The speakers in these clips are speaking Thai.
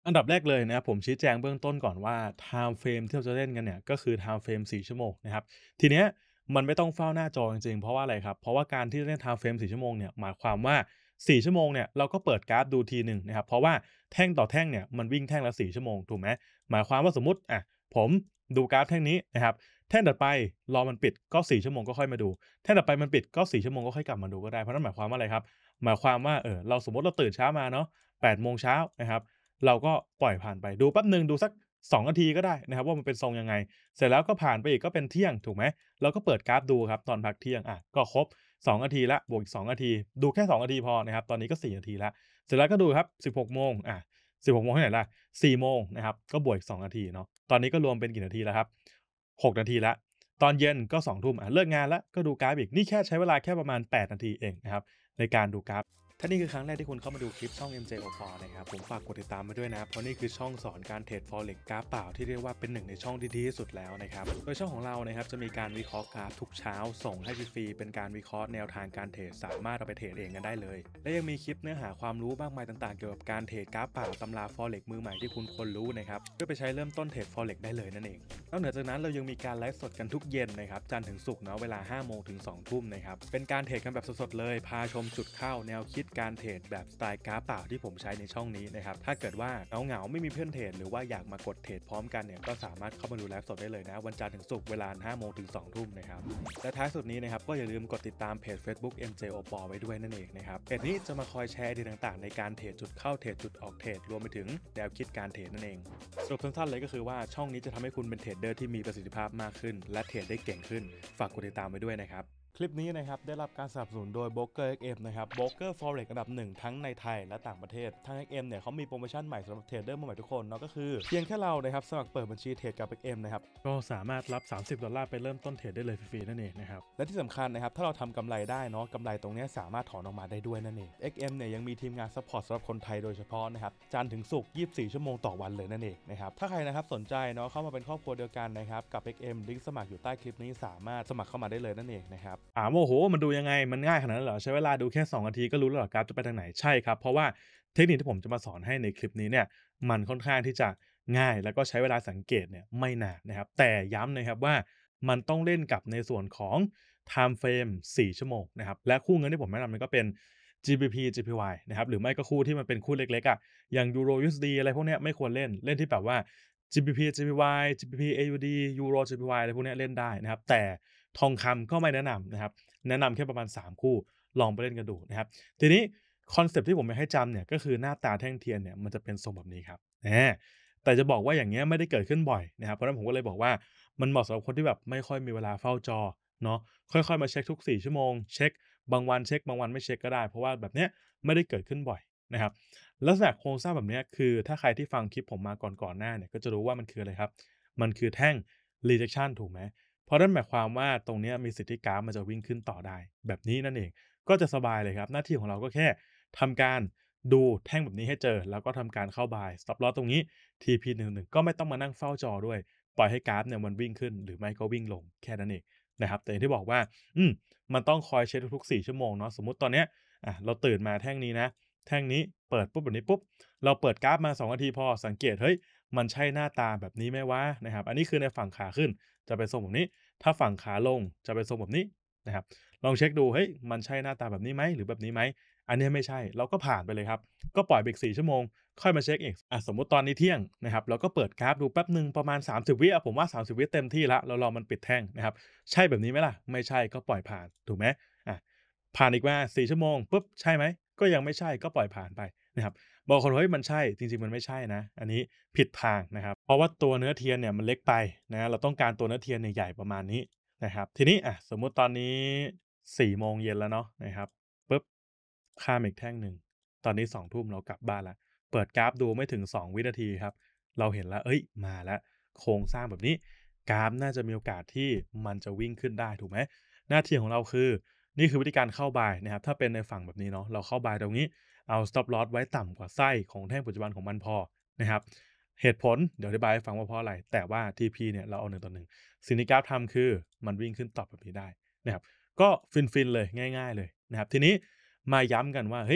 อันดับแรกเลยนะครับผมชี้แจงเบื้องต้นก่อนว่าไทม์เฟรมที่เราจะเล่นกันเนี่ยก็คือไทม์เฟรม4ชั่วโมงนะครับทีเนี้ยมันไม่ต้องเฝ้าหน้าจอจริงๆเพราะว่าอะไรครับเพราะว่าการที่เล่นไทม์เฟรม4ชั่วโมงเนี่ยหมายความว่า4ชั่วโมงเนี่ยเราก็เปิดกราฟดูทีหนึ่งนะครับเพราะว่าแท่งต่อแท่งเนี่ยมันวิ่งแท่งละ4ชั่วโมงถูกไหมหมายความว่าสมมุติผมดูกราฟแท่งนี้นะครับแท่งถัดไปรอมันปิดก็4ชั่วโมงก็ค่อยมาดูแท่งถัดไปมันปิดก็4ชั่วโมงก็ค่อยกลับมาดูก็ได้เพราะนั่นหมายความว่าอะไรครับหมายความว่าเราสมมุติเราตื่นเช้ามาเนาะ8โมงเช้านะครับ เราก็ปล่อยผ่านไปดูแป๊บหนึ่งดูสัก2นาทีก็ได้นะครับว่ามันเป็นทรงยังไงเสร็จแล้วก็ผ่านไปอีกก็เป็นเที่ยงถูกไหมเราก็เปิดกราฟดูครับตอนพักเที่ยงก็ครบ2นาทีแล้วบวกอีก2นาทีดูแค่2นาทีพอนะครับตอนนี้ก็4นาทีแล้วเสร็จแล้วก็ดูครับ16โมง16โมงที่ไหนล่ะ4โมงนะครับก็บวกอีก2นาทีเนาะตอนนี้ก็รวมเป็นกี่นาทีแล้วครับ6นาทีแล้วตอนเย็นก็2ทุ่มเลิกงานแล้วก็ดูกราฟอีกนี่แค่ใช้เวลาแค่ประมาณ8นาทีเองนะครับในการดูกราฟ ถ้านี่คือครั้งแรกที่คุณเข้ามาดูคลิปช่อง MJ Opor นะครับผมฝากกดติดตามไว้ด้วยนะเพราะนี่คือช่องสอนการเทรด Forex กราฟเปล่าที่เรียกว่าเป็นหนึ่งในช่องที่ดีที่สุดแล้วนะครับโดยช่องของเรานะครับจะมีการวิเคราะห์กราฟทุกเช้าส่งให้ฟรีๆเป็นการวิเคราะห์แนวทางการเทรดสามารถเอาไปเทรดเองกันได้เลยและยังมีคลิปเนื้อหาความรู้มากมายต่างๆเกี่ยวกับการเทรดกราฟเปล่าตำรา Forex มือใหม่ที่คุณควรรู้นะครับเพื่อไปใช้เริ่มต้นเทรด Forex ได้เลยนั่นเองนอกเหนือจากนั้นเรายังมีการไลฟ์สดกันทุกเย็นนะครับจันทร์ถึงศุกร์เนาะเวลา5โมงถึง2ทุ่มนะครับเป็นการเทรดกันแบบสดๆเลยพาชมจุดเข้าแนวคิดการเทรดแบบสไตล์กราฟเปล่าที่ผมใช้ในช่องนี้นะครับถ้าเกิดว่าเหงาๆไม่มีเพื่อนเทรดหรือว่าอยากมากดเทรดพร้อมกันเนี่ยก็สามารถเข้ามาดูไลฟ์สดได้เลยนะวันจันทร์ถึงศุกร์เวลา5โมงถึง2ทุ่มนะครับและท้ายสุดนี้นะครับก็อย่าลืมกดติดตามเพจ Facebook MJ Opor ไว้ด้วยนั่นเองนะครับเพจนี้จะมาคอยแชร์ไอเดียต่างๆในการเทรดจุดเข้าเทรดจุดออกเทรดรวมไปถึงแนวคิดการเทรดนั่นเองสรุปสั้นๆเลยก็คือว่าช่องนี้จะทำให้คุณเป็นเทรดเดอร์ที่มีประสิทธิภาพมากขึ้นและเทรดได้เก่งขึ้นฝากกดติดตามไว้ด้วยนะครับ คลิปนี้นะครับได้รับการสนับสนุนโดย Broker XM นะครับ Broker Forex อันดับหนึ่งทั้งในไทยและต่างประเทศทาง XM เนี่ยเขามีโปรโมชั่นใหม่สำหรับเทรดเดอร์มือใหม่ทุกคนเนาะก็คือเพียงแค่เรานะครับสมัครเปิดบัญชีเทรดกับ XM นะครับก็สามารถรับ$30ไปเริ่มต้นเทรดได้เลยฟรีๆนั่นเองนะครับและที่สำคัญนะครับถ้าเราทำกำไรได้เนาะกำไรตรงนี้สามารถถอนออกมาได้ด้วยนั่นเอง XM เนี่ยยังมีทีมงานซัพพอร์ตสำหรับคนไทยโดยเฉพาะนะครับจันทร์ถึงศุกร์24ชั่วโมงต่อวันเลยนั่นเองนะครับถ้าใครนะครับสนใจเนาะเข้ามาเป็นครอบครัวเดียวกันนะครับกับ XM ลิงก์สมัครอยู่ใต้คลิปนี้สามารถสมัครเข้ามาได้เลยนั่นเองนะครับถามว่าโอ้โหมันดูยังไงมันง่ายขนาดนั้นเหรอใช้เวลาดูแค่2นาทีก็รู้แล้วเหรอกราฟจะไปทางไหนใช่ครับเพราะว่าเทคนิคที่ผมจะมาสอนให้ในคลิปนี้เนี่ยมันค่อนข้างที่จะง่ายแล้วก็ใช้เวลาสังเกตเนี่ยไม่นานนะครับแต่ย้ำนะครับว่ามันต้องเล่นกับในส่วนของไทม์เฟรม4ชั่วโมงนะครับและคู่เงินที่ผมแนะนำมันก็เป็น GBP JPY นะครับหรือไม่ก็คู่ที่มันเป็นคู่เล็กๆอย่าง Euro USD อะไรพวกเนี้ยไม่ควรเล่นเล่นที่แบบว่า GBP JPY GBP AUD Euro JPY อะไรพวกเนี้ยเล่นได้นะครับแต่ทองคำก็ไม่แนะนำนะครับแนะนำแค่ประมาณ3คู่ลองไปเล่นกันดูนะครับทีนี้คอนเซปต์ที่ผมอยากให้จำเนี่ยก็คือหน้าตาแท่งเทียนเนี่ยมันจะเป็นทรงแบบนี้ครับแต่จะบอกว่าอย่างเงี้ยไม่ได้เกิดขึ้นบ่อยนะครับเพราะฉะนั้นผมก็เลยบอกว่ามันเหมาะสำหรับคนที่แบบไม่ค่อยมีเวลาเฝ้าจอเนาะค่อยๆมาเช็กทุก4ชั่วโมงเช็กบางวันเช็กบางวันไม่เช็กก็ได้เพราะว่าแบบเนี้ยไม่ได้เกิดขึ้นบ่อยนะครับลักษณะโครงสร้างแบบเนี้ยคือถ้าใครที่ฟังคลิปผมมาก่อนหน้าเนี่ยก็จะรู้ว่ามันคืออะไรครับมันคือแท่ง rejection ถูกไหม เพราะนั่นหมายความว่าตรงเนี้ยมีสิทธิ์ที่กราฟมันจะวิ่งขึ้นต่อได้แบบนี้นั่นเองก็จะสบายเลยครับหน้าที่ของเราก็แค่ทำการดูแท่งแบบนี้ให้เจอแล้วก็ทำการเข้า buy stop loss ตรงนี้ TP11 ก็ไม่ต้องมานั่งเฝ้าจอด้วยปล่อยให้กราฟเนี่ยมันวิ่งขึ้นหรือไม่ก็วิ่งลงแค่นั้นเองนะครับแต่อย่างที่บอกว่ามันต้องคอยเช็กทุกๆ4ชั่วโมงเนาะสมมุติตอนเนี้ยเราตื่นมาแท่งนี้นะแท่งนี้เปิดปุ๊บแบบนี้ปุ๊บเราเปิดกราฟมา2นาทีพอสังเกตเฮ้ยมันใช่หน้าตาแบบนี้ไหมวะนะครับอันนี้คือในฝั่งขาขึ้นจะเป็นทรงแบบนี้ ถ้าฝั่งขาลงจะเป็นทรงแบบนี้นะครับลองเช็คดูเฮ้ยมันใช่หน้าตาแบบนี้ไหมหรือแบบนี้ไหมอันเนี้ยไม่ใช่เราก็ผ่านไปเลยครับก็ปล่อยไปอีก4ชั่วโมงค่อยมาเช็กอีกสมมุติตอนนี้เที่ยงนะครับเราก็เปิดกราฟดูแป๊บหนึ่งประมาณ30วิผมว่า30วิเต็มที่แล้วเรารอมันปิดแท่งนะครับใช่แบบนี้ไหมล่ะไม่ใช่ก็ปล่อยผ่านถูกไหมอาผ่านอีกมา4ชั่วโมงปุ๊บใช่ไหมก็ยังไม่ใช่ก็ปล่อยผ่านไปนะครับ บางคนเฮ้ยมันใช่จริงๆมันไม่ใช่นะอันนี้ผิดทางนะครับเพราะว่าตัวเนื้อเทียนเนี่ยมันเล็กไปนะเราต้องการตัวเนื้อเทียนเนี่ยใหญ่ประมาณนี้นะครับทีนี้สมมุติตอนนี้4โมงเย็นแล้วเนาะนะครับปุ๊บข้ามอีกแท่งหนึ่งตอนนี้2ทุ่มเรากลับบ้านแล้วเปิดกราฟดูไม่ถึง2วินาทีครับเราเห็นแล้วเฮ้ยมาแล้วโครงสร้างแบบนี้กราฟน่าจะมีโอกาสที่มันจะวิ่งขึ้นได้ถูกไหมหน้าที่ของเราคือนี่คือวิธีการเข้า buy นะครับถ้าเป็นในฝั่งแบบนี้เนาะเราเข้า buy ตรงนี้ เอา stop loss ไว้ต่ำกว่าไส้ของแท่งปัจจุบันของมันพอนะครับเหตุผลเดี๋ยวอธิบายให้ฟังว่าเพราะอะไรแต่ว่า TP เนี่ยเราเอา1ต่อ1สิ่งที่กราฟทำคือมันวิ่งขึ้นต่อแบบนี้ได้นะครับก็ฟินๆเลยง่ายๆเลยนะครับทีนี้มาย้ำกันว่าเฮ้ย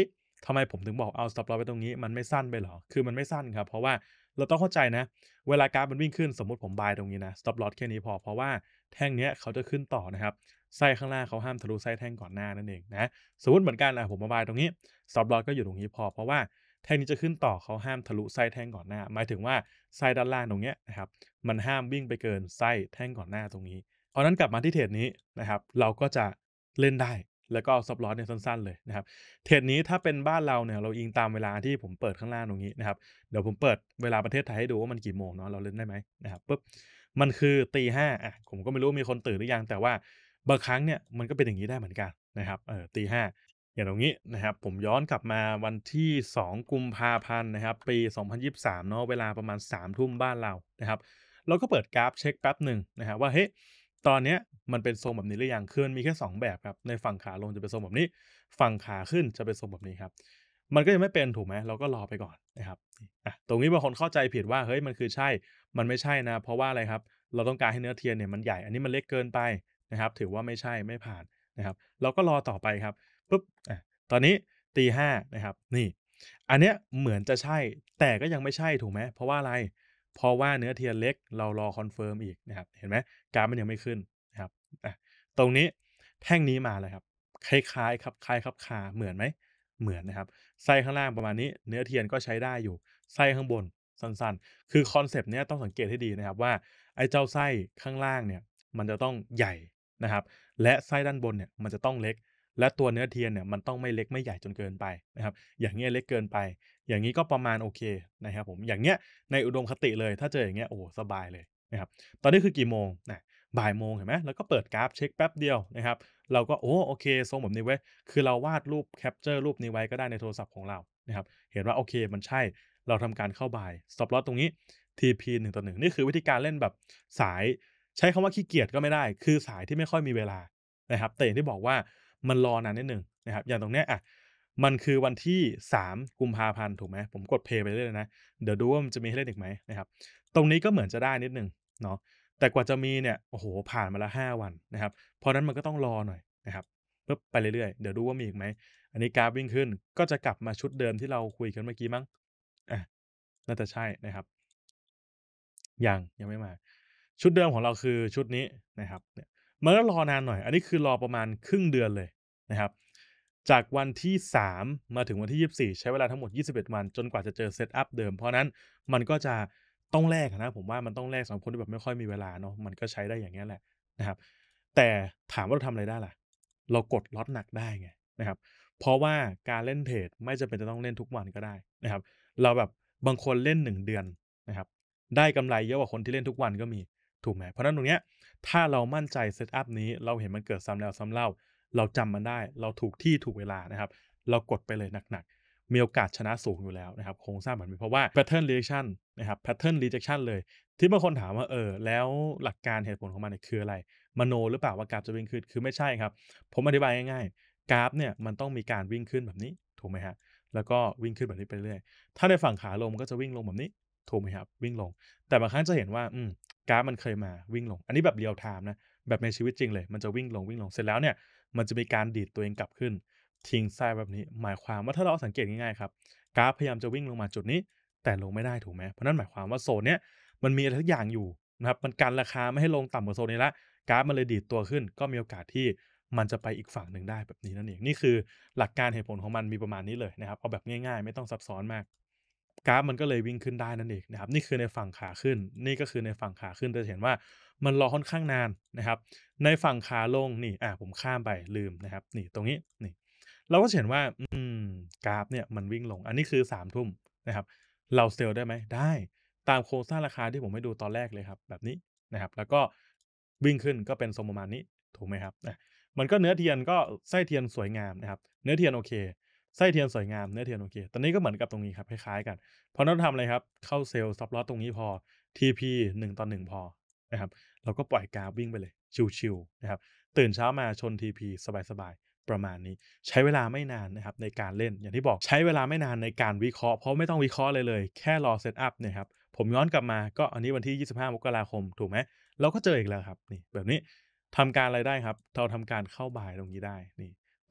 ทำไมผมถึงบอกเอา stop loss ไว้ตรงนี้มันไม่สั้นไปเหรอคือมันไม่สั้นครับเพราะว่าเราต้องเข้าใจนะเวลากราฟมันวิ่งขึ้นสมมุติผม buy ตรงนี้นะ stop loss แค่นี้พอเพราะว่าแท่งเนี้ยเขาจะขึ้นต่อนะครับไส้ข้างล่างเขาห้ามทะลุไส้แท่งก่อนหน้านั่นเองนะสมมุติเหมือนกันผมมา buy ตรงนี้ stop loss ก็อยู่ตรงนี้พอเพราะว่าแท่งนี้จะขึ้นต่อเขาห้ามทะลุไส้แท่งก่อนหน้าหมายถึงว่าไส้ด้านล่างตรงเนี้ยนะครับมันห้ามวิ่งไปเกินไส้แท่งก่อนหน้าตรงนี้เพราะฉะนั้นกลับมาที่เทรดนี้นะครับเราก็จะเล่นได้แล้วก็เอา stop loss เนี่ยสั้นๆเลยนะครับ เทรดนี้ถ้าเป็นบ้านเราเนี่ยเราอิงตามเวลาที่ผมเปิดข้างล่างตรงนี้นะครับเดี๋ยวผมเปิดเวลาประเทศไทยให้ดูว่ามันกี่โมงเนาะเราเล่นได้ไหมนะครับปุ๊บมันคือตี5ผมก็ไม่รู้ว่ามีคนตื่นหรือยังแต่ว่าบางครั้งเนี่ยมันก็เป็นอย่างงี้ได้เหมือนกันนะครับตี5อย่างตรงนี้นะครับผมย้อนกลับมาวันที่2กุมภาพันธ์นะครับปี2023เนาะเวลาประมาณ3ทุ่มบ้านเรานะครับเราก็เปิดกราฟเช็กแป๊บหนึ่งนะครับว่าเฮ้ยตอนเนี้ยมันเป็นทรงแบบนี้หรือยังคือมันมีแค่2แบบครับในฝั่งขาลงจะเป็นทรงแบบนี้ ฝั่งขาขึ้นจะเป็นทรงแบบนี้ครับ มันก็ยังไม่เป็นถูกไหมเราก็รอไปก่อนนะครับตรงนี้บางคนเข้าใจผิดว่าเฮ้ยมันคือใช่ มันไม่ใช่นะเพราะว่าอะไรครับเราต้องการให้เนื้อเทียนเนี่ยมันใหญ่อันนี้มันเล็กเกินไปนะครับถือว่าไม่ใช่ไม่ผ่านนะครับเราก็รอต่อไปครับปุ๊บตอนนี้ตี5นะครับนี่อันเนี้ยเหมือนจะใช่แต่ก็ยังไม่ใช่ถูกไหมเพราะว่าอะไรเพราะว่าเนื้อเทียนเล็กเรารอคอนเฟิร์มอีกนะครับเห็นไหมกราฟมันยังไม่ขึ้นนะครับอะตรงนี้แท่งนี้มาแล้วครับ คล้ายๆครับคล้ายครับคาเหมือนไหมเหมือนนะครับไส้ข้างล่างประมาณนี้เนื้อเทียนก็ใช้ได้อยู่ไส้ข้างบนสั้นๆคือคอนเซปต์เนี้ยต้องสังเกตให้ดีนะครับว่าไอ้เจ้าไส้ข้างล่างเนี่ยมันจะต้องใหญ่นะครับและไส้ด้านบนเนี่ยมันจะต้องเล็กและตัวเนื้อเทียนเนี่ยมันต้องไม่เล็กไม่ใหญ่จนเกินไปนะครับอย่างเงี้ยเล็กเกินไปอย่างงี้ก็ประมาณโอเคนะครับผมอย่างเงี้ยในอุดมคติเลยถ้าเจออย่างเงี้ยโอ้โฮสบายเลยนะครับตอนนี้คือกี่โมงบ่ายโมงเห็นไหมเราก็เปิดกราฟเช็กแป๊บเดียวนะครับ เราก็โอเคทรงแบบนี้เว้ยคือเราวาดรูปแคปเชอร์รูปนี้ไว้ก็ได้ในโทรศัพท์ของเรานะครับเห็นว่าโอเคมันใช่เราทำการเข้า buy stop loss ตรงนี้ TP 1/1นี่คือวิธีการเล่นแบบสายใช้คำว่าขี้เกียจก็ไม่ได้คือสายที่ไม่ค่อยมีเวลานะครับแต่อย่างที่บอกว่ามันรอนานนิดหนึ่งนะครับอย่างตรงเนี้ยมันคือวันที่3กุมภาพันธ์ถูกไหมผมกดเพลย์ไปเรื่อยๆนะเดี๋ยวดูว่ามันจะมีให้เล่นอีกไหมนะครับตรงนี้ก็เหมือนจะได้นิดหนึ่งเนาะแต่กว่าจะมีเนี่ยโอ้โฮผ่านมาแล้ว5วันนะครับ เพราะฉะนั้นมันก็ต้องรอหน่อยนะครับปุ๊บไปเรื่อยๆเดี๋ยวดูว่ามีอีกไหมอันนี้กราฟวิ่งขึ้นก็จะกลับมาชุดเดิมที่เราคุยกันเมื่อกี้มั้งอาน่าจะใช่นะครับยังไม่มาชุดเดิมของเราคือชุดนี้นะครับเนี่ยมันก็รอนานหน่อยอันนี้คือรอประมาณครึ่งเดือนเลยนะครับจากวันที่3มาถึงวันที่24ใช้เวลาทั้งหมด21วันจนกว่าจะเจอเซตอัปเดิมเพราะฉะนั้นมันก็จะต้องแลกอะนะผมว่ามันต้องแลกสำหรับคนที่แบบไม่ค่อยมีเวลาเนาะมันก็ใช้ได้อย่างเงี้ยแหละนะครับ แต่ถามว่าเราทำอะไรได้ล่ะเรากดล็อตหนักได้ไงนะครับเพราะว่าการเล่นเทรดไม่จำเป็นจะต้องเล่นทุกวันก็ได้นะครับเราแบบบางคนเล่น1เดือนนะครับได้กำไรเยอะกว่าคนที่เล่นทุกวันก็มีถูกไหมเพราะฉะนั้นตรงเนี้ยถ้าเรามั่นใจเซตอัปนี้เราเห็นมันเกิดซ้ำแล้วซ้ำเล่าเราจำมันได้เราถูกที่ถูกเวลานะครับเรากดไปเลยหนักๆมีโอกาสชนะสูงอยู่แล้วนะครับโครงสร้างแบบนี้เพราะว่า pattern rejection นะครับ pattern rejection เลยที่บางคนถามว่าแล้วหลักการเหตุผลของมันเนี่ยคืออะไร มโนหรือเปล่าว่ากราฟจะวิ่งขึ้นคือไม่ใช่ครับผมอธิบายง่ายๆกราฟเนี่ยมันต้องมีการวิ่งขึ้นแบบนี้ถูกไหมครับแล้วก็วิ่งขึ้นแบบนี้ไปเรื่อยถ้าในฝั่งขาลงมันก็จะวิ่งลงแบบนี้ถูกไหมครับวิ่งลงแต่บางครั้งจะเห็นว่ากราฟมันเคยมาวิ่งลงอันนี้แบบ real time นะแบบในชีวิตจริงเลยมันจะวิ่งลงเสร็จแล้วเนี่ยมันจะมีการดีดตัวเองกลับขึ้นทิ้งไส้แบบนี้หมายความว่าถ้าเราสังเกตง่ายๆครับกราฟพยายามจะวิ่งลงมาจุดนี้แต่ลงไม่ได้ถูกไหมเพราะนั่นหมายความว่าโซนเนี้ยมันมีอะไรสักอย่างอยู่นะครับมันกันราคาไม่ให้ลงต่ำกว่าโซนนี้แล้ว กราฟมันเลยดีดตัวขึ้นก็มีโอกาสที่มันจะไปอีกฝั่งหนึ่งได้แบบนี้นั่นเองนี่คือหลักการเหตุผลของมันมีประมาณนี้เลยนะครับเอาแบบง่ายๆไม่ต้องซับซ้อนมากกราฟมันก็เลยวิ่งขึ้นได้นั่นเองนะครับนี่คือในฝั่งขาขึ้นนี่ก็คือในฝั่งขาขึ้นจะเห็นว่ามันรอค่อนข้างนานนะครับในฝั่งขาลงนี่ผมข้ามไปลืมนะครับนี่ตรงนี้นี่เราก็จะเห็นว่ากราฟเนี่ยมันวิ่งลงอันนี้คือ3ทุ่มนะครับเราเซลล์ได้ไหมได้ตามโครงสร้างราคาที่ผมให้ดูตอนแรกเลยครับแบบนี้ นะครับแล้วก็วิ่งขึ้นก็เป็นทรงประมาณนี้ถูกไหมครับมันก็เนื้อเทียนก็ไส้เทียนสวยงามนะครับเนื้อเทียนโอเคไส้เทียนสวยงามเนื้อเทียนโอเคตอนนี้ก็เหมือนกับตรงนี้ครับคล้ายๆกันเพราะฉะนั้นทำอะไรครับเข้าเซลล์ stop loss ตรงนี้พอ TP 1/1พอนะครับเราก็ปล่อยกราฟวิ่งไปเลยชิลๆนะครับตื่นเช้ามาชน TP สบายๆประมาณนี้ใช้เวลาไม่นานนะครับในการเล่นอย่างที่บอกใช้เวลาไม่นานในการวิเคราะห์เพราะไม่ต้องวิเคราะห์อะไรเลยแค่รอเซตอัปเนี่ยครับผมย้อนกลับมาก็อันนี้วันที่25มกราคมถูกไหม เราก็เจออีกแล้วครับนี่แบบนี้ทำการอะไรได้ครับเราทำการเข้า buy ตรงนี้ได้นี่ปุ๊บ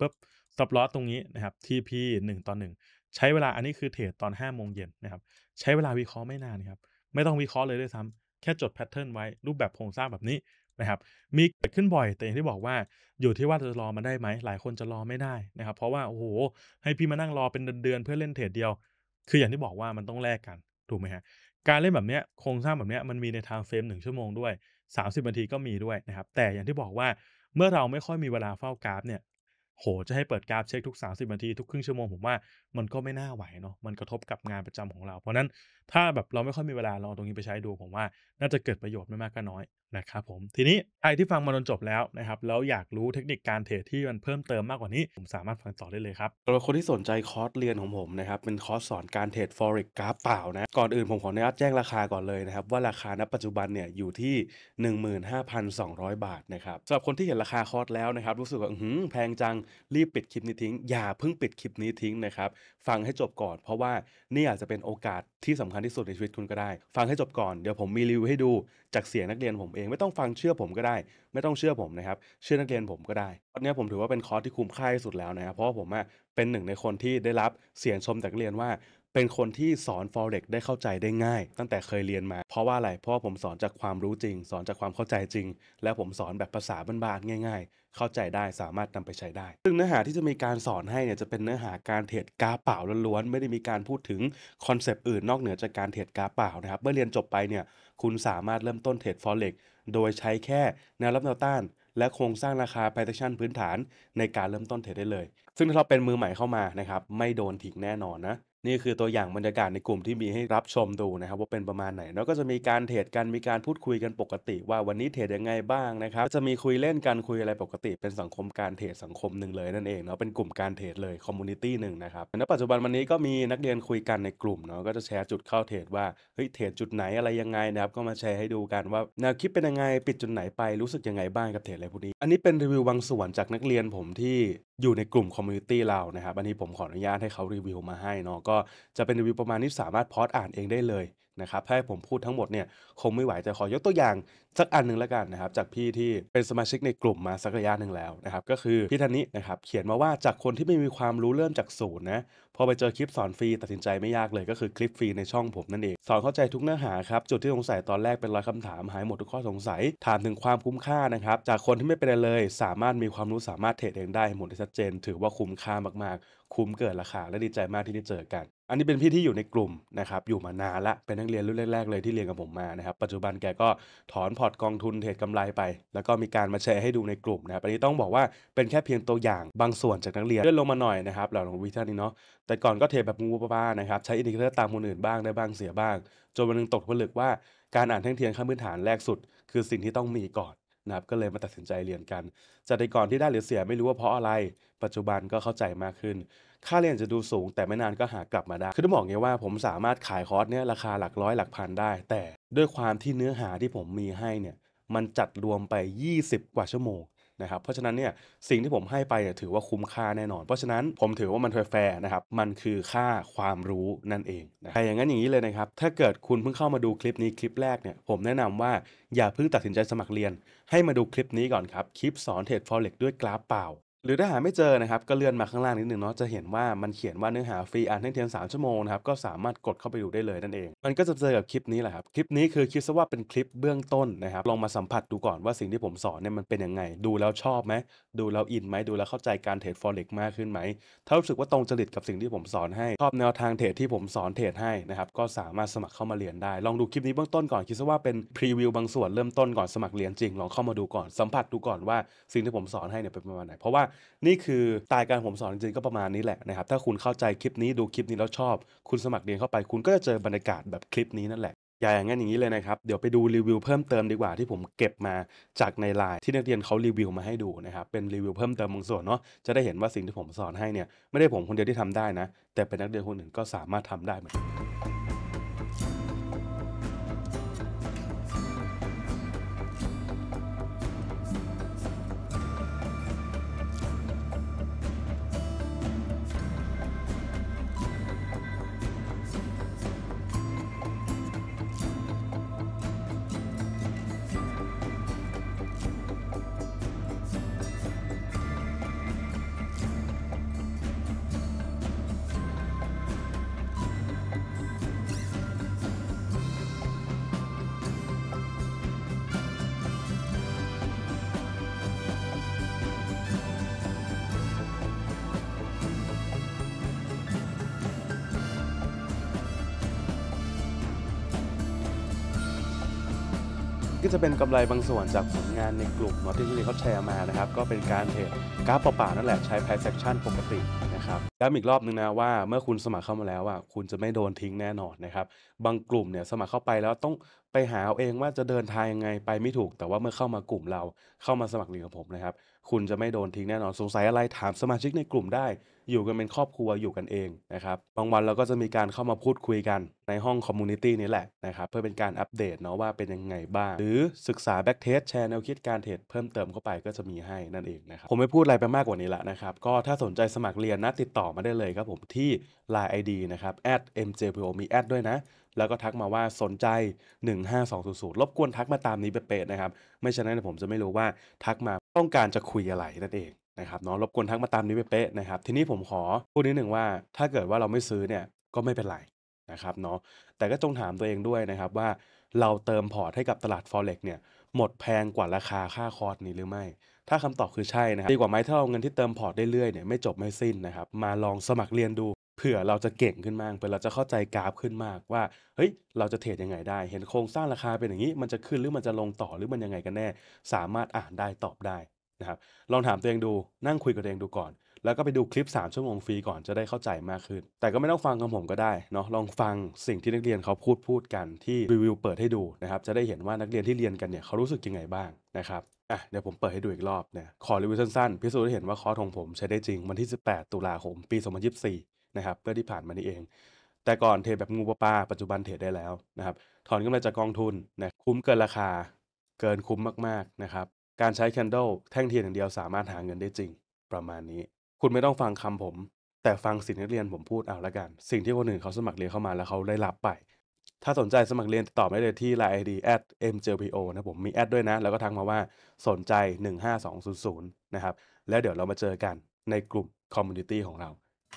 stop loss ตรงนี้นะครับ TP 1:1ใช้เวลาอันนี้คือเทรดตอน5โมงเย็นนะครับใช้เวลาวิเคราะห์ไม่นานครับไม่ต้องวิเคราะห์เลยด้วยซ้ำแค่จดแพตเทิร์นไว้รูปแบบโครงสร้างแบบนี้นะครับมีเกิดขึ้นบ่อยแต่อย่างที่บอกว่าอยู่ที่ว่าเราจะรอมันได้ไหมหลายคนจะรอไม่ได้นะครับเพราะว่าโอ้โฮให้พี่มานั่งรอเป็นเดือนๆเพื่อเล่นเทรดเดียวคืออย่างที่บอกว่ามันต้องแลกกันถูกไหมครับการเล่นแบบเนี้ยโครงสร้างแบบเนี้ยมันมีในไทม์เฟรม1ชั่วโมงด้วย30นาทีก็มีด้วยนะครับแต่อย่างที่บอกว่าเมื่อเราไม่ค่อยมีเวลาเฝ้ากราฟเนี่ยโอ้โฮจะให้เปิดกราฟเช็กทุก30นาทีทุกครึ่งชั่วโมงผมว่ามันก็ไม่น่าไหวเนาะมันกระทบกับงานประจำของเราเพราะฉะนั้นถ้าแบบเราไม่ค่อยมีเวลาลองเอาตรงนี้ไปใช้ดูผมว่าน่าจะเกิดประโยชน์ไม่มากก็น้อยนะครับผมทีนี้ใครที่ฟังมาจนจบแล้วนะครับแล้วอยากรู้เทคนิคการเทรดที่มันเพิ่มเติมมากกว่านี้ผมสามารถฟังต่อได้เลยครับสำหรับคนที่สนใจคอร์สเรียนของผมนะครับเป็นคอร์สสอนการเทรด Forex กราฟเปล่านะก่อนอื่นผมขออนุญาตแจ้งราคาก่อนเลยนะครับว่าราคาณปัจจุบันเนี่ยอยู่ที่15,200 บาทนะครับสำหรับคนที่เห็นราคาคอร์สแล้วนะครับรู้สึกว่าแพงจังรีบปิดคลิปนี้ทิ้งอย่าเพิ่งปิดคลิปนี้ทิ้งนะครับฟังให้จบก่อนเพราะว่านี่อาจจะเป็นโอกาสที่สำคัญที่สุดในชีวิตคุณก็ได้ฟังให้จบก่อนเดี๋ยวผมมีรีวิวให้ดูจากเสียงนักเรียนผมเองไม่ต้องฟังเชื่อผมก็ได้ไม่ต้องเชื่อผมนะครับเชื่อนักเรียนผมก็ได้คอร์สเนี้ยผมถือว่าเป็นคอร์สที่คุ้มค่าที่สุดแล้วนะครับเพราะว่าผมอะเป็นหนึ่งในคนที่ได้รับเสียงชมจากนักเรียนว่าเป็นคนที่สอน Forex ได้เข้าใจได้ง่ายตั้งแต่เคยเรียนมาเพราะว่าอะไรเพราะว่าผมสอนจากความรู้จริงสอนจากความเข้าใจจริงและผมสอนแบบภาษาบ้านๆง่ายๆเข้าใจได้สามารถนำไปใช้ได้ซึ่งเนื้อหาที่จะมีการสอนให้เนี่ยจะเป็นเนื้อหาการเทรดกราฟเปล่าล้วนๆไม่ได้มีการพูดถึงคอนเซปต์อื่นนอกเหนือจากการเทรดกราฟเปล่านะครับเมื่อเรียนจบไปเนี่ยคุณสามารถเริ่มต้นเทรด Forex โดยใช้แค่แนวรับแนวต้านและโครงสร้างราคา Price Action พื้นฐานในการเริ่มต้นเทรดได้เลยซึ่งถ้าเราเป็นมือใหม่เข้ามานะครับไม่โดนทิ้งแน่นอนนะนี่คือตัวอย่างบรรยากาศในกลุ่มที่มีให้รับชมดูนะครับว่าเป็นประมาณไหนแล้วก็จะมีการเทรดกันมีการพูดคุยกันปกติว่าวันนี้เทรดยังไงบ้างนะครับก็จะมีคุยเล่นกันคุยอะไรปกติเป็นสังคมการเทรดสังคมหนึ่งเลยนั่นเองเนาะเป็นกลุ่มการเทรดเลยคอมมูนิตีหนึ่งนะครับณปัจจุบันวันนี้ก็มีนักเรียนคุยกันในกลุ่มเนาะก็จะแชร์จุดเข้าเทรดว่าเฮ้ยเทรดจุดไหนอะไรยังไงนะครับก็มาแชร์ให้ดูกันว่าแนวคิดเป็นยังไงปิดจุดไหนไปรู้สึกยังไงบ้างกับเทรดอะไรพวกนี้อันนี้เป็นรีวิวบางส่วนจากนักเรียนผมที่อยู่ในกลุ่มคอมมูนิตีเรานะครับอันนี้ผมขออนุญาตให้เขารีวิวมาให้เนาะก็จะเป็นรีวิวประมาณที่สามารถพอสอ่านเองได้เลยนะครับถ้าให้ผมพูดทั้งหมดเนี่ยคงไม่ไหวแต่ขอยกตัวอย่างสักอันหนึ่งแล้วกันนะครับจากพี่ที่เป็นสมาชิกในกลุ่มมาสักระยะหนึ่งแล้วนะครับก็คือพี่ท่านนี้นะครับเขียนมาว่าจากคนที่ไม่มีความรู้เริ่มจากศูนย์นะพอไปเจอคลิปสอนฟรีตัดสินใจไม่ยากเลยก็คือคลิปฟรีในช่องผมนั่นเองสอนเข้าใจทุกเนื้อหาครับจุดที่สงสัยตอนแรกเป็นร้อยคำถามหายหมดทุกข้อสงสัยถามถึงความคุ้มค่านะครับจากคนที่ไม่เป็นอะไรเลยสามารถมีความรู้สามารถเทรดเองได้หมดได้ชัดเจนถือว่าคุ้มค่ามากๆคุ้มเกินราคาและดีใจมากที่ได้เจอกันอันนี้เป็นพี่ที่อยู่ในกลุ่มนะครับอยู่มานานแล้วเป็นนักเรียนรุ่นแรกๆเลยที่เรียนกับผมมานะครับปัจจุบันแกก็ถอนพอร์ตกองทุนเทรดกำไรไปแล้วก็มีการมาแชร์ให้ดูในกลุ่มนะครับอันนี้ต้องบอกว่าเป็นแค่เพียงตัวอย่างบางส่วนจากนักเรียนเลื่อนลงมาหน่อยนะครับเหล่าของวิชานี้เนาะแต่ก่อนก็เทรดแบบงูปลาๆนะครับใช้อินดิเคเตอร์ตามคนอื่นบ้างได้บ้างเสียบ้างจนวันหนึ่งตกผลึกว่าการอ่านแท่งเทียนขั้นพื้นฐานแรกสุดคือสิ่งที่ต้องมีก่อนนะครับก็เลยมาตัดสินใจเรียนกันจากแต่ก่อนที่ได้หรือเสียไม่รู้ว่าเพราะอะไรปัจจุบันก็เข้าใจมากขึ้นค่าเรียนจะดูสูงแต่ไม่นานก็หากลับมาได้คือต้องบอกงี้ว่าผมสามารถขายคอร์สเนี้ยราคาหลักร้อยหลักพันได้แต่ด้วยความที่เนื้อหาที่ผมมีให้เนี่ยมันจัดรวมไป20กว่าชั่วโมงนะครับเพราะฉะนั้นเนี่ยสิ่งที่ผมให้ไปเนี่ยถือว่าคุ้มค่าแน่นอนเพราะฉะนั้นผมถือว่ามันแฟร์ๆนะครับมันคือค่าความรู้นั่นเองนะแต่อย่างนั้นอย่างนี้เลยนะครับถ้าเกิดคุณเพิ่งเข้ามาดูคลิปนี้คลิปแรกเนี่ยผมแนะนำว่าอย่าเพิ่งตัดสินใจสมัครเรียนให้มาดูคลิปนี้ก่อนครับคลิปสอนเทรด Forex ด้วยกราฟเปล่าหรือถ้าหาไม่เจอนะครับก็เลื่อนมาข้างล่างนิดหนึ่งเนาะจะเห็นว่ามันเขียนว่าเนื้อหาฟรีอ่านให้เทียน3ชั่วโมงนะครับก็สามารถกดเข้าไปดูได้เลยนั่นเองมันก็จะเจอกับคลิปนี้แหละครับคลิปนี้คือคิดซะว่าเป็นคลิปเบื้องต้นนะครับลองมาสัมผัสดูก่อนว่าสิ่งที่ผมสอนเนี่ยมันเป็นยังไงดูแล้วชอบไหมดูแล้วอินไหมดูแล้วเข้าใจการเทรด Forex มากขึ้นไหมถ้ารู้สึกว่าตรงจริตกับสิ่งที่ผมสอนให้ชอบแนวทางเทรดที่ผมสอนเทรดให้นะครับก็สามารถสมัครเข้ามาเรียนได้ลองดูคลิปนี้เบื้องต้นก่อนคิดซะว่าเป็นพรีวิวบางส่วนเริ่มต้นก่อนสมัครเรียนจริงลองเข้ามาดูก่อนสัมผัสดูก่อนว่าสิ่งที่ผมสอนให้เนี่ยเป็นประมาณไหนเพราะว่านี่คือสไตล์การผมสอนจริงๆก็ประมาณนี้แหละนะครับถ้าคุณเข้าใจคลิปนี้ดูคลิปนี้แล้วชอบคุณสมัครเรียนเข้าไปคุณก็จะเจอบรรยากาศแบบคลิปนี้นั่นแหละอย่าอย่างงั้นอย่างนี้เลยนะครับเดี๋ยวไปดูรีวิวเพิ่มเติมดีกว่าที่ผมเก็บมาจากใน LINE ที่นักเรียนเขารีวิวมาให้ดูนะครับเป็นรีวิวเพิ่มเติมบางส่วนเนาะจะได้เห็นว่าสิ่งที่ผมสอนให้เนี่ยไม่ได้ผมคนเดียวที่ทำได้นะแต่เป็นนักเรียนคนอื่นก็สามารถทำได้เหมือนกันก็จะเป็นกำไรบางส่วนจากผลงานในกลุ่มเนาะที่นักเรียนเขาแชร์มานะครับก็เป็นการเทรดกราฟเปล่าๆนั่นแหละใช้ price action ปกตินะครับย้ำอีกรอบนึงนะว่าเมื่อคุณสมัครเข้ามาแล้วคุณจะไม่โดนทิ้งแน่นอนนะครับบางกลุ่มเนี่ยสมัครเข้าไปแล้วต้องไปหาเอาเองว่าจะเดินทางยังไงไปไม่ถูกแต่ว่าเมื่อเข้ามากลุ่มเราเข้ามาสมัครเรียนกับผมนะครับคุณจะไม่โดนทิ้งแน่นอนสงสัยอะไรถามสมาชิกในกลุ่มได้อยู่กันเป็นครอบครัวอยู่กันเองนะครับบางวันเราก็จะมีการเข้ามาพูดคุยกันในห้องคอมมูนิตี้นี้แหละนะครับเพื่อเป็นการอัปเดตเนาะว่าเป็นยังไงบ้างหรือศึกษาแบ็กเทสแชร์แนวคิดการเทรดเพิ่มเติมเข้าไปก็จะมีให้นั่นเองนะครับผมไม่พูดอะไรไปมากกว่านี้ละนะครับก็ถ้าสนใจสมัครเรียนนะติดต่อมาได้เลยครับผมที่ Line ID นะครับ @mjpo มีแอดด้วยนะแล้วก็ทักมาว่าสนใจ15200รบกวนทักมาตามนี้เป๊ะๆนะครับไม่ฉะนั้นผมจะไม่รู้ว่าทักมาต้องการจะคุยอะไรนั่นเองนะครับเนาะรบกวนทักมาตามนี้เป๊ะๆนะครับทีนี้ผมขอพูดนิดหนึ่งว่าถ้าเกิดว่าเราไม่ซื้อเนี่ยก็ไม่เป็นไรนะครับเนาะแต่ก็จงถามตัวเองด้วยนะครับว่าเราเติมพอร์ตให้กับตลาด Forex เนี่ยหมดแพงกว่าราคาค่าคอร์สนี้หรือไม่ถ้าคำตอบคือใช่นะครับดีกว่าไหมถ้าเอาเงินที่เติมพอร์ตได้เรื่อยเนี่ยไม่จบไม่สิ้นนะครับมาลองสมัครเรียนดูเผื่อเราจะเก่งขึ้นมากเผื่อเราจะเข้าใจกราฟขึ้นมากว่าเฮ้ยเราจะเทรดยังไงได้เห็นโครงสร้างราคาเป็นอย่างนี้มันจะขึ้นหรือมันจะลงต่อหรือมันยังไงกันแน่สามารถอ่านได้ตอบได้นะครับลองถามตัวเองดูนั่งคุยกับตัวเองดูก่อนแล้วก็ไปดูคลิป3ชั่วโมงฟรีก่อนจะได้เข้าใจมากขึ้นแต่ก็ไม่ต้องฟังของผมก็ได้เนาะลองฟังสิ่งที่นักเรียนเขาพูดกันที่รีวิวเปิดให้ดูนะครับจะได้เห็นว่านักเรียนที่เรียนกันเนี่ยเขารู้สึกยังไงบ้างนะครับเดี๋ยวผมเปิดให้ดูอีกรอบนะขอรีวิวสั้นๆพิสูจน์ให้เห็นว่าคอร์สของผมใช้ได้จริงวันที่18ตุลาคมปี2024นะครับเพื่อที่ผ่านมานี่เองแต่ก่อนเทรดแบบงูปลาปัจจุบันเทรดได้แล้วนะครับถอนกำไรจากกองทุนนะคุ้มเกินราคาเกินคุ้มมากๆนะครับการใช้ Candle แท่งเทียนอย่างเดียวสามารถหาเงินได้จริงประมาณนี้คุณไม่ต้องฟังคำผมแต่ฟังสิ่งที่นักเรียนผมพูดเอาละกันสิ่งที่คนอื่นเขาสมัครเรียนเข้ามาแล้วเขาได้รับไปถ้าสนใจสมัครเรียนติดต่อมาได้เลยที่ Line ID @mjpo นะผมมีแอดด้วยนะแล้วก็ทักมาว่าสนใจ15200นะครับแล้วเดี๋ยวเรามาเจอกันในกลุ่มคอมมูนิตีของเรา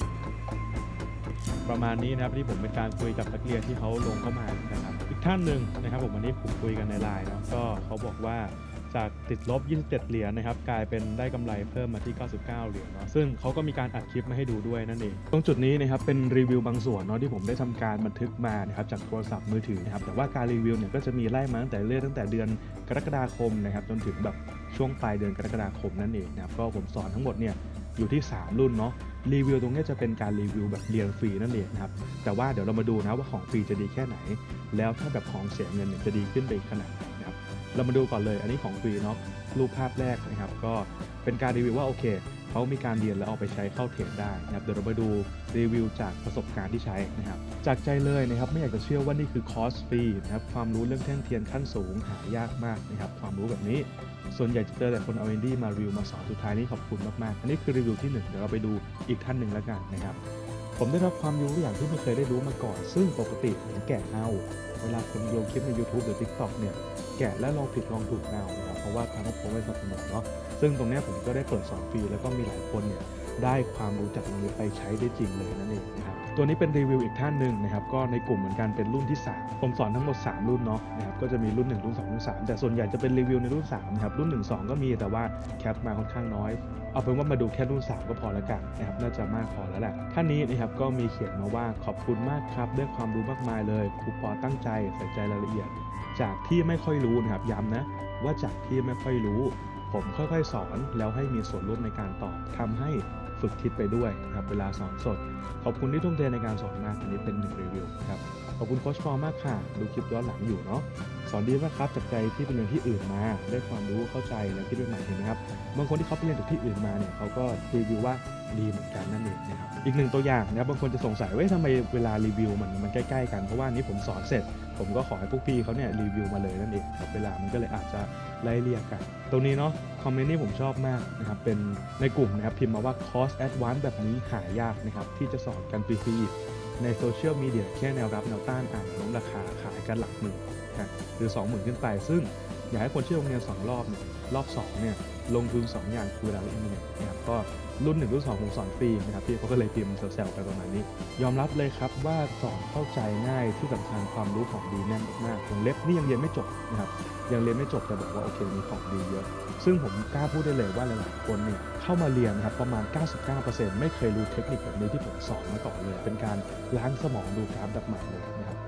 ประมาณนี้นะครับที่ผมเป็นการคุยกับนักเรียนที่เขาลงเข้ามานะครับอีกท่านหนึ่งนะครับผมวันนี้ผมคุยกันในไลน์เนาะก็เขาบอกว่าจากติดลบ27เหรียญนะครับกลายเป็นได้กำไรเพิ่มมาที่99เหรียญเนาะซึ่งเขาก็มีการอัดคลิปมาให้ดูด้วยนั่นเองตรงจุดนี้นะครับเป็นรีวิวบางส่วนเนาะที่ผมได้ทำการบันทึกมานะครับจากโทรศัพท์มือถือนะครับแต่ว่าการรีวิวเนี่ยก็จะมีไล่มาตั้งแต่เดือนกรกฎาคมนะครับจนถึงแบบช่วงปลายเดือนกรกฎาคมนั่นเองนะครับก็ผมสอนทั้งหมดเนี่ยอยู่ที่3รุ่นเนาะรีวิวตรงนี้จะเป็นการรีวิวแบบเรียนฟรีนั่นเองนะครับแต่ว่าเดี๋ยวเรามาดูนะว่าของฟรีจะดีแค่ไหนแล้วถ้าแบบของเสียเงินเนี่ยจะดีขึ้นไปขนาดไหนนะครับเรามาดูก่อนเลยอันนี้ของฟรีเนาะรูปภาพแรกนะครับก็เป็นการรีวิวว่าโอเคเขามีการเรียนแล้วเอาไปใช้เข้าเทรดได้นะครับเดี๋ยวเรามาดูรีวิวจากประสบการณ์ที่ใช้นะครับจากใจเลยนะครับไม่อยากจะเชื่อว่านี่คือคอร์สฟรีนะครับความรู้เรื่องแท่งเทียนขั้นสูงหายากมากนะครับความรู้แบบนี้ส่วนใหญ่จะเจอแต่คนเอาอินดี้มารีวิวมาสอนสุดท้ายนี้ขอบคุณมากๆอันนี้คือรีวิวที่1เดี๋ยวเราไปดูอีกท่านหนึ่งแล้วกันนะครับผมได้รับความรู้อย่างที่ไม่เคยได้รู้มาก่อนซึ่งปกติผมแกะเอาเวลาคนลงคลิปใน YouTube หรือ TikTok เนี่ยแกะและลองผิดลองถูกเอานะครับเพราะว่าทางผมไม่สนับสนุนเนาะซึ่งตรงนี้ผมก็ได้เปิดสอนฟรีแล้วก็มีหลายคนเนี่ยได้ความรู้จากตรงนี้ไปใช้ได้จริงเลยนั่นเองนะครับตัวนี้เป็นรีวิวอีกท่านหนึ่งนะครับก็ในกลุ่มเหมือนกันเป็นรุ่นที่3ผมสอนทั้งหมด3รุ่นเนาะนะครับก็จะมีรุ่น1รุ่น2รุ่น3แต่ส่วนใหญ่จะเป็นรีวิวในรุ่น3นะครับรุ่น1 2ก็มีแต่ว่าแคปมาค่อนข้างน้อยเอาเป็นว่ามาดูแค่รุ่น3ก็พอแล้วกันนะครับน่าจะมากพอแล้วแหละท่านนี้นะครับก็มีเขียนมาว่าขอบคุณมากครับได้ความรู้มากมายเลยครูปอตั้งใจใส่ใจรายละเอียดจากที่ไม่ค่อยรู้นะครับย้ำนะว่าจากที่ไม่ค่อยรู้ผมค่อยๆสอนแล้วให้มีส่วนร่วมในการตอบทำให้ฝึกคิดไปด้วยนะครับเวลาสอนสดขอบคุณที่ทุ่มเทในการสอนมากอันนี้เป็น1รีวิวครับขอบคุณโค้ชปอมากค่ะดูคลิปย้อนหลังอยู่เนาะสอนดีมากครับจากใจที่ไปเรียนที่อื่นมาได้ความรู้เข้าใจแล้วคิดใหม่เห็นไหมครับบางคนที่เขาไปเรียนจากที่อื่นมาเนี่ยเขาก็รีวิวว่าดีเหมือนกันนั่นเองนะครับอีก1ตัวอย่างนะครับบางคนจะสงสัยว่าทำไมเวลารีวิวมันใกล้ๆกันเพราะว่านี้ผมสอนเสร็จผมก็ขอให้พวกพี่เขาเนี่ยรีวิวมาเลยนั่นเองครับเวลามันก็เลยอาจจะไล่เรียกกันตรงนี้เนาะคอมเมนต์นี้ผมชอบมากนะครับเป็นในกลุ่มนะครับพิมพ์มาว่าคอร์สแอดวานซ์แบบนี้หายากนะครับที่จะสอนกันฟรีๆในโซเชียลมีเดียแค่แนวรับแนวต้านอ่านล้มราคาขายกันหลักหมื่นนะหรือ 20,000 ขึ้นไปซึ่งอยากให้คนที่ลงเรียน2รอบเนี่ยรอบ2เนี่ยลงทุน2อย่างคือเวลาและอินเทอร์เน็ตนะครับก็รุ่น1รุ่น2ผมสอนฟรีนะครับพี่เขาก็เลยพิมพ์แซวๆไปประมาณนี้ยอมรับเลยครับว่าสอนเข้าใจง่ายที่สำคัญความรู้ของดีแน่นมากๆวงเล็บนี่ยังเรียนไม่จบนะครับยังเรียนไม่จบแต่บอกว่าโอเคมีของดีเยอะซึ่งผมกล้าพูดได้เลยว่าหลายๆคนเนี่ยเข้ามาเรียนนะครับประมาณ 99% ไม่เคยรู้เทคนิคแบบนี้ที่ผมสอนมาก่อนเลยเป็นการล้างสมองดูกราฟแบบใหม่เลยนะครับค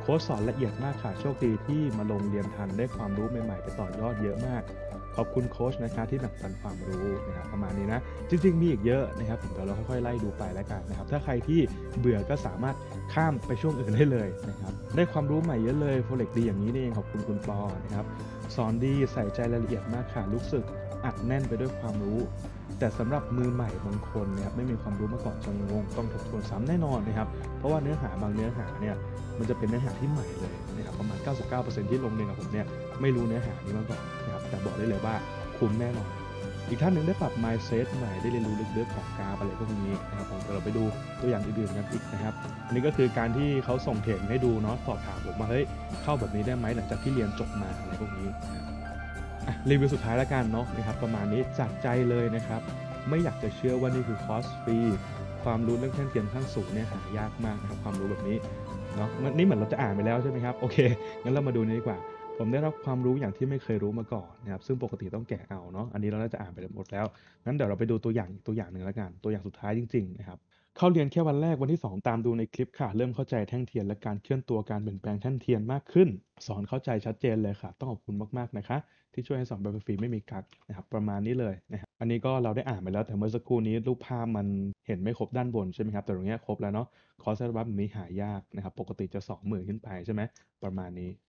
ค้ชสอนละเอียดมากค่ะโชคดีที่มาลงเรียนทันได้ความรู้ใหม่ๆไปต่อยอดเยอะมากขอบคุณโค้ชนะคะที่แบ่งปันความรู้นะครับประมาณนี้นะจริงๆมีอีกเยอะนะครับผมเดี๋ยวเราค่อยๆไล่ดูไปแล้วกันนะครับถ้าใครที่เบื่อก็สามารถข้ามไปช่วงอื่นได้เลยนะครับได้ความรู้ใหม่เยอะเลย Forex ดีอย่างนี้นี่เองขอบคุณคุณปอนะครับสอนดีใส่ใจรายละเอียดมากค่ะรู้สึกอัดแน่นไปด้วยความรู้แต่สำหรับมือใหม่บางคนนะครับไม่มีความรู้มาก่อนจะงงต้องทบทวนซ้ำแน่นอนนะครับเพราะว่าเนื้อหาบางเนื้อหาเนี่ยมันจะเป็นเนื้อหาที่ใหม่เลยนะครับประมาณ 99% ที่ลงเรียนกับผมเนี่ยไม่รู้เนื้อหานี้มาก่อนนะครับแต่บอกได้เลยว่าคุ้มแน่นอนอีกท่านหนึ่งได้ปรับ mindset ใหม่ได้เรียนรู้ลึกๆของกราฟอะไรพวกนี้นะครับผมเดี๋ยวเราไปดูตัวอย่างอื่นๆกันอีกนะครับอันนี้ก็คือการที่เขาส่งเทรดให้ดูเนาะสอบถามผมว่าเฮ้ยเข้าแบบนี้ได้ไหมหลังจากที่เรียนจบมาอะไรพวกนี้นะครับรีวิวสุดท้ายแล้วกันเนาะนะครับประมาณนี้จากใจเลยนะครับไม่อยากจะเชื่อว่านี่คือคอร์สฟรีความรู้เรื่องแท่นเทียมขั้นสูงเนี่ยหายากมากนะครับความรู้แบบนี้เนาะนี่เหมือนเราจะอ่านไปแล้วใช่ไหมครับโอเคงั้นเรามาดูนี้ดีกว่าผมได้รับความรู้อย่างที่ไม่เคยรู้มาก่อนนะครับซึ่งปกติต้องแกะเอาเนาะอันนี้เราน่าจะอ่านไปหมดแล้วงั้นเดี๋ยวเราไปดูตัวอย่างอีกตัวอย่างหนึ่งแล้วกันตัวอย่างสุดท้ายจริงๆนะครับเข้าเรียนแค่วันแรกวันที่2ตามดูในคลิปค่ะเริ่มเข้าใจแท่งเทียนและการเคลื่อนตัวการเปลี่ยนแปลงแท่นเทียนมากขึ้นสอนเข้าใจชัดเจนเลยค่ะต้องขอบคุณมากๆนะคะที่ช่วยให้สอนแบบฟรีๆไม่มีกั๊กนะครับประมาณนี้เลยนะครับอันนี้ก็เราได้อ่านไปแล้วแต่เมื่อสักครู่นี้รูปภาพมันเห็นไม่ครบด้านบนใช่ไหมครับแต่ตรงเนี้ยครบแล้วเนาะคอร์สแบบนี้หายากนะครับปกติจะ20,000ขึ้นไปใช่ไหมประมาณนี้